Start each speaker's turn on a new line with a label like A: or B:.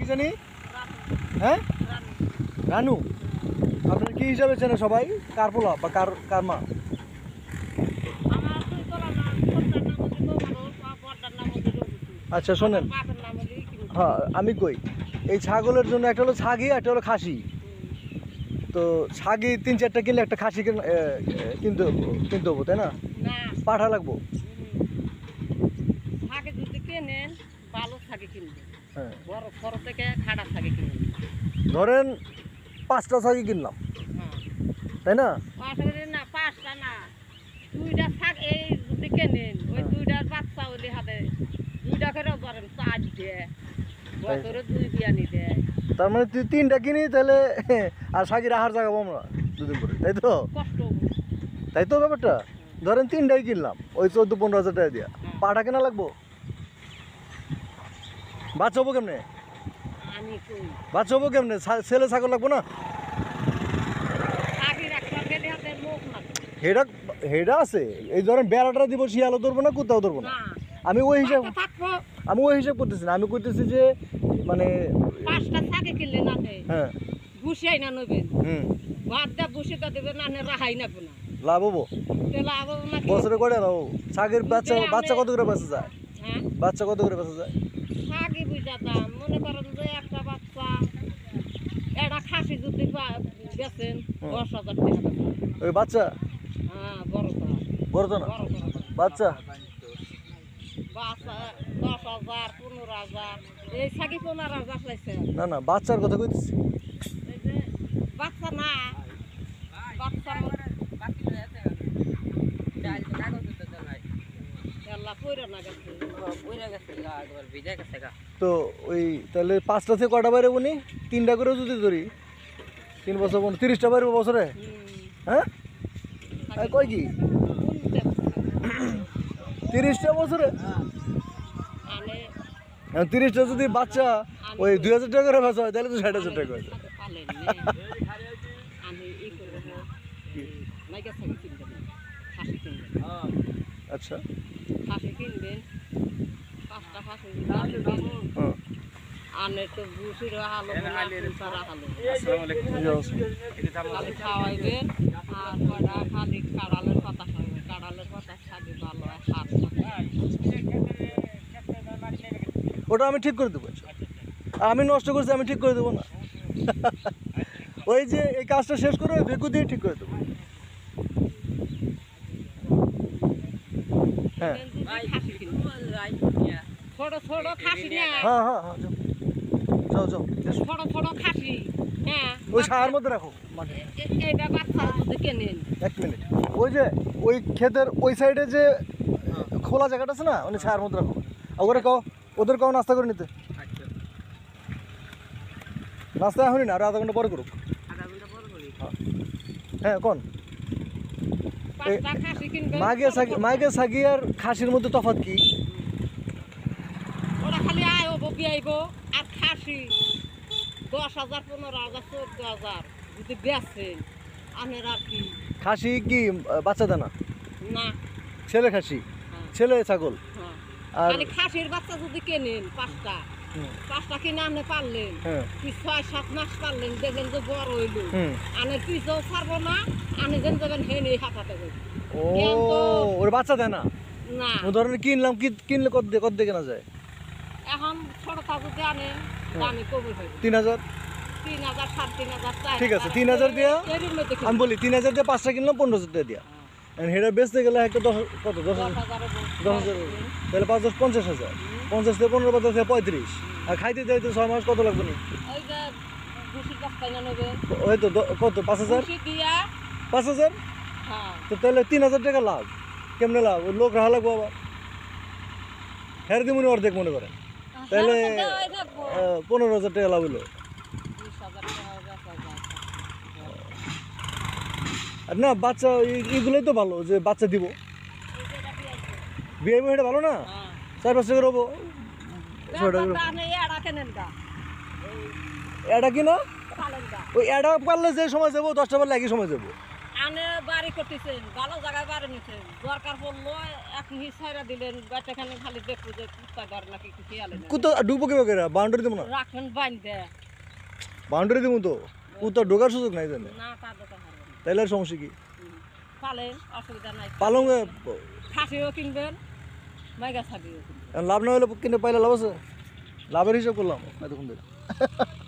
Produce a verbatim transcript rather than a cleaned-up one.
A: জানি? হ্যাঁ, রানু। আপনার কি হিসাবে চেনে সবাই? কার পোলা বা কার কার মা? আচ্ছা শোনেন, হ্যাঁ আমি কই, এই ছাগলের জন্য একটা হলো ছাগি, একটা হলো খাসি। তো ছাগি তিন চারটা কিনলে একটা খাসি কিনতে কিনতে হবো, তাই না? পাঠা লাগবো। হ্যাঁ, ধরেন পাঁচটা ছাগি কিনলাম, তাই না?
B: না পাঁচটা না, দুইটা থাক এই যদি কেনেন ওই দুইটার বাচ্চা ওলি হাতে দুইটা করে ধরেন চার দেয়, বছরে দুই বিয়ানি দেয়।
A: তার মানে তুই তিনটা কিনি তাহলে, আর ছাগির আহার জাগাবো আমরা দুদিন পরে, তাই তো?
B: কষ্ট
A: তাই তো ব্যাপারটা। ধরেন তিনটাই কিনলাম ওই চোদ্দ পনেরো হাজার টাকা দিয়া, পাঠা কেনা লাগবো। বাচ্চা হবো কেমনে?
B: আমি কই
A: বাচ্চা হবো কেমনে? ছেলে ছাগল লাগবো না?
B: চাকরি রাখতে গেলে হাতে লোক না।
A: হেডা হেডা আছে, এই ধরেন বেড়াটা দিব, শিয়ালও ধরবো না, কোথাও ধরবো না। আমি ওই হিসাব
B: থাকবো,
A: আমি ওই হিসাব করতেছি না, আমি করতেছি যে মানে
B: পাঁচটা চাকরি কিনলে না
A: হ্যাঁ
B: বসিয়াই না নেবেন,
A: হুম
B: ভাত দা বসিটা দেবেন না, রাহাই নেবো না,
A: লাভ হবো।
B: লাভ না
A: বছরে কয়টা লাভ হবো? ছাগের বাচ্চা বাচ্চা কত করে বেঁচে যায়?
B: হ্যাঁ,
A: বাচ্চা কত করে বেঁচে যায়?
B: ছাগি বুঝা দাম মনে করেন যে একটা বাচ্চা একটা খাসি যদি বেচেন দশ হাজার টাকা।
A: ওই বাচ্চা
B: হ্যাঁ, বড়টা
A: বড় তো না,
B: বড় বড়
A: বাচ্চা
B: বাচ্চা দশ হাজার পনেরো হাজার, এই ছাগি পনেরো হাজার চাইছে।
A: না না, বাচ্চার কথা কইতেছি।
B: এই যে বাচ্চা না, বাচ্চা
A: তো ওই তাহলে পাঁচটা থেকে কটা বাইরে উনি তিনটা করে যদি ধরি, তিন বছর পনেরো তিরিশটা বাইরে বছরে। হ্যাঁ কয় কি তিরিশটা বছরে? তিরিশটা যদি বাচ্চা ওই দুই হাজার টাকা করে বাঁচা হয় তাহলে তো ষাট হাজার টাকা হয়। আচ্ছা
B: খাসি কিনবেন, পাঁচটা খাসি আনে তো বুসির হালো সারা হালো খালি খাওয়াইবেন, আর কটা খালি কাড়ালের পাতা খাওয়াবেন, কাড়ালের পাতা খাবি ভালো হাত।
A: ওটা আমি ঠিক করে দেবো, আমি নষ্ট করছি, আমি ঠিক করে দেবো না। ওই যে এই কাজটা শেষ করে ওই ভেকু দিয়ে ঠিক করে দেবো। হ্যাঁ
B: ছোট ছোট খাসি না,
A: হ্যাঁ হ্যাঁ হ্যাঁ যাও যাও
B: ছোট ছোট খাসি, হ্যাঁ
A: ওই সার মধ্যে রাখো।
B: এইটা বাচ্চা কেনেন।
A: এক মিনিট, ওই যে ওই ক্ষেতের ওই সাইডে যে খোলা জায়গাটা আছে না, ওই ছায়ার মধ্যে রাখো। ওরে কাও, ওদের কাও নাস্তা করে নিতে। নাস্তা এখনই না, আর আধা ঘন্টা পরে করুক। হ্যাঁ কোন মাগে সাগি মাগে সাগি আর খাসির মধ্যে তফাৎ কি?
B: ওরা খালি আয় হবো বিয়াইব, আর খাসি দশ হাজার পনেরো হাজার চোদ্দ হাজার যদি বেচেন আনের আর কি।
A: খাসি কি বাচ্চা দানা
B: না,
A: ছেলে খাসি, ছেলে ছাগল।
B: আর খাসির বাচ্চা যদি কেনেন পাঁচটা, পাঁচটা কিনে আনে পারলেন, ছয় সাত মাস পারলেন, দেখলেন যে বড় হইল, আনের পিছও ছাড়বো না, আনে যেন যাবেন হেনে হাতাতে যাবে।
A: ও ওর বাচ্চা দেয় না?
B: না,
A: ও ধরনের কিনলাম, কি কিনলে কত দিয়ে কত দিয়ে কেনা যায়?
B: এখন ছোটটা যদি আনে দামি কমে হবে,
A: তিন হাজার
B: তিন হাজার সাড়ে তিন হাজার।
A: ঠিক আছে, তিন হাজার দিয়া আমি বলি, তিন হাজার দিয়ে পাঁচটা কিনলাম পনেরো হাজার টাকা দিয়া। হেটা বেচতে গেলে একটা দশ কত দশ হাজার দশ হাজার তাহলে পাঁচ দশ পঞ্চাশ হাজার, পঞ্চাশ থেকে পনেরো পঞ্চাশ থেকে পঁয়ত্রিশ। আর খাইতে যাইতে ছয় মাস কত লাগবে না? ওই তো কত পাঁচ হাজার পাঁচ হাজার তো তাহলে তিন হাজার টাকা লাভ। কেমনে লাভ? ওই লোক রাখা লাগবো আবার, হ্যাঁ দিমুনি অর্ধেক মনে করেন, তাহলে পনেরো হাজার টাকা লাভ হলো। আর না বাচ্চা এইগুলোই তো ভালো, যে বাচ্চা দিব বিয়ে এটা ভালো না, চার পাঁচ টাকা রবো এটা কি না? ওই এটা পারলে যে সময় যাবো, দশটা পারলে একই সময় যাবো।
B: আনে বাড়ি করতেছেন ভালো জায়গায় বাড়ি নিছেন দরকার পড়লো এক মিনিট ছাইরা দিলেন বাচ্চাখানে খালি দেখবো যে কুত্তা ঘর নাকি কিছু আলেন
A: কুত্তা ঢুকবো কিভাবে করে বাউন্ডারি দেবো না
B: রাখেন বাইন্দে
A: বাউন্ডারি দেবো তো কুত্তা ঢোকার সুযোগ নাই জানে
B: না তার দরকার হবে না
A: তাইলে আর সমস্যা কি
B: পালেন অসুবিধা নাই
A: পালং
B: খাসিও কিনবেন মাইগা ছাগিও কিনবেন
A: লাভ না হলে কিনে পাইলে লাভ আছে লাভের হিসাব করলাম এতক্ষণ ধরে